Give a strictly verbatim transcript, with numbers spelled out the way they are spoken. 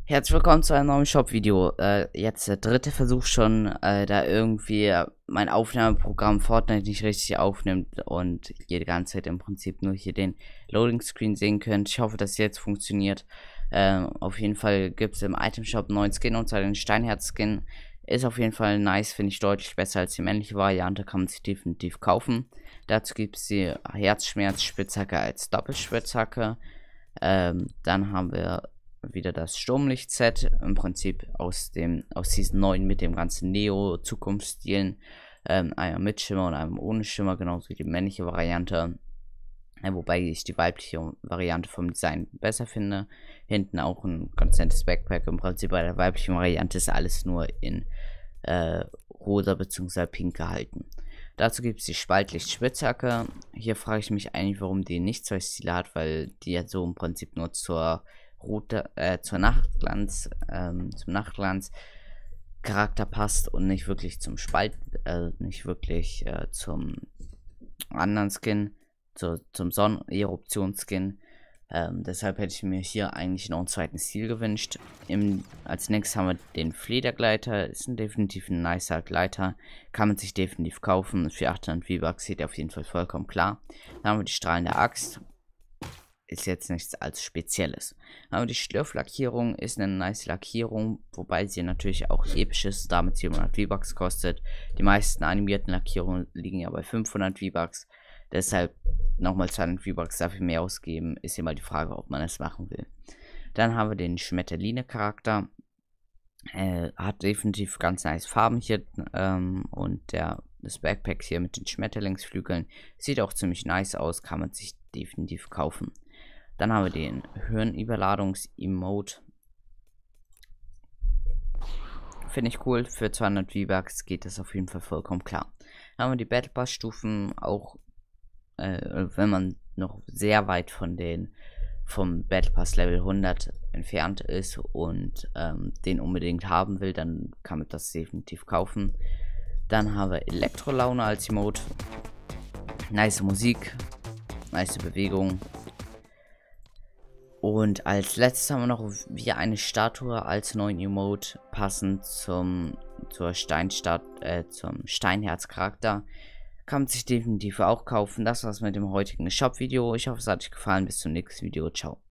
Herzlich willkommen zu einem neuen Shop-Video. Äh, jetzt der dritte Versuch schon, äh, da irgendwie mein Aufnahmeprogramm Fortnite nicht richtig aufnimmt und ihr die ganze Zeit im Prinzip nur hier den Loading-Screen sehen könnt. Ich hoffe, dass es jetzt funktioniert. Ähm, auf jeden Fall gibt es im Item-Shop einen neuen Skin, und zwar den Steinherz-Skin. Ist auf jeden Fall nice, finde ich deutlich besser als die männliche Variante, kann man sich definitiv kaufen. Dazu gibt es die Herzschmerz-Spitzhacke als Doppelspitzhacke. Ähm, dann haben wir wieder das Sturmlicht-Set, im Prinzip aus dem aus Season neun mit dem ganzen Neo-Zukunftsstilen, ähm, einmal mit Schimmer und einmal ohne Schimmer, genauso wie die männliche Variante, äh, wobei ich die weibliche Variante vom Design besser finde. Hinten auch ein ganz nettes Backpack. Im Prinzip bei der weiblichen Variante ist alles nur in äh, rosa bzw. pink gehalten. Dazu gibt es die Spaltlicht-Spitzhacke. Hier frage ich mich eigentlich, warum die nicht zwei Stile hat, weil die ja so im Prinzip nur zur Route, äh, zur Nachtglanz, ähm, zum Nachtglanz Charakter passt und nicht wirklich zum Spalt, äh, nicht wirklich äh, zum anderen Skin, zu, zum Sonneneruptions-Skin. Ähm, deshalb hätte ich mir hier eigentlich noch einen zweiten Stil gewünscht. Im, als nächstes haben wir den Fledergleiter. Ist ein definitiv ein nicer Gleiter. Kann man sich definitiv kaufen. Für achthundert V-Bucks sieht auf jeden Fall vollkommen klar. Dann haben wir die strahlende Axt. Ist jetzt nichts als Spezielles. Aber die Schlürflackierung ist eine nice Lackierung, wobei sie natürlich auch episch ist, damit siebenhundert V-Bucks kostet. Die meisten animierten Lackierungen liegen ja bei fünfhundert V-Bucks. Deshalb nochmal zweihundert V-Bucks dafür mehr ausgeben, ist hier mal die Frage, ob man es machen will. Dann haben wir den Schmetterline-Charakter. Äh, hat definitiv ganz nice Farben hier, ähm, und der, das Backpack hier mit den Schmetterlingsflügeln sieht auch ziemlich nice aus, kann man sich definitiv kaufen. Dann haben wir den Hirnüberladungs-Emote. Finde ich cool, für zweihundert V-Bucks geht das auf jeden Fall vollkommen klar. Dann haben wir die Battle Pass Stufen, auch äh, wenn man noch sehr weit von den vom Battle Pass Level hundert entfernt ist und ähm, den unbedingt haben will, dann kann man das definitiv kaufen. Dann haben wir Elektrolaune als Emote. Nice Musik, nice Bewegung. Und als letztes haben wir noch wieder eine Statue als neuen Emote, passend zum zur Steinstadt, äh, zum Steinherz-Charakter. Kann man sich definitiv auch kaufen. Das war's mit dem heutigen Shop-Video. Ich hoffe, es hat euch gefallen. Bis zum nächsten Video. Ciao.